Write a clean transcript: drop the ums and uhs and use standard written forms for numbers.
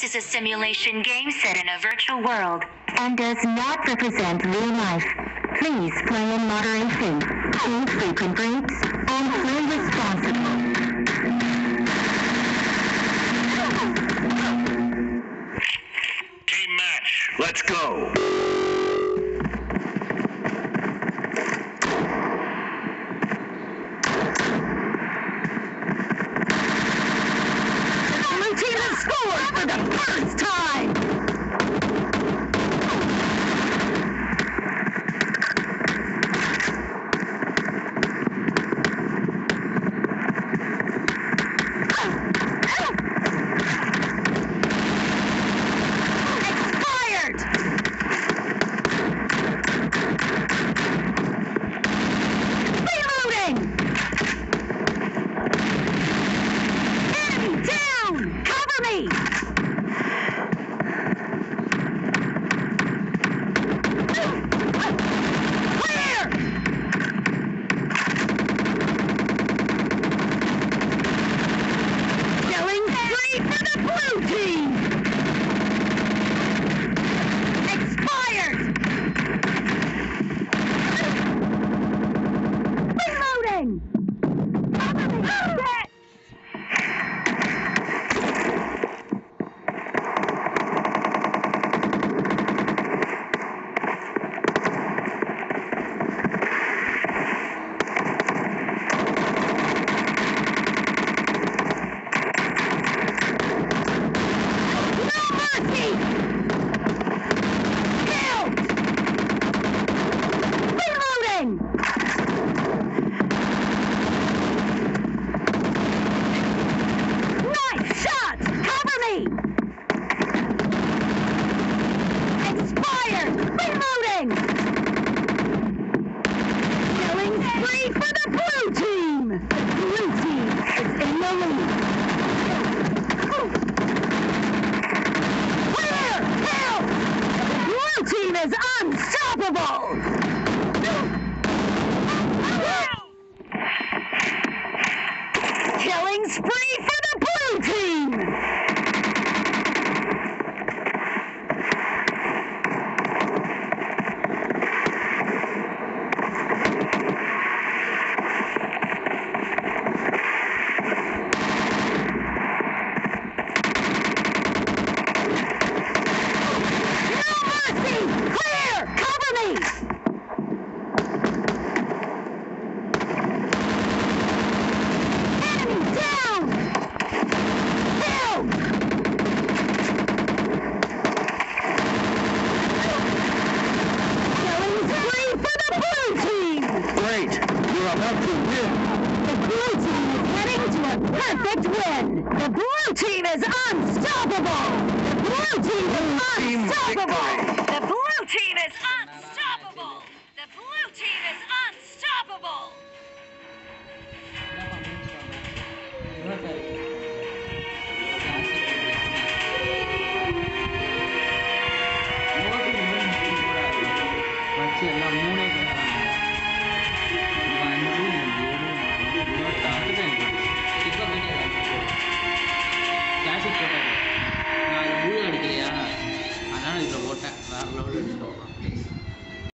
is a simulation game set in a virtual world and does not represent real life. Please play in moderation, take frequent breaks, and play responsibly. Team match, let's go. Blue team has scored for the first time! Killing spree for the blue team! Perfect win! The blue team is unstoppable! The blue team is unstoppable! The blue team is unstoppable!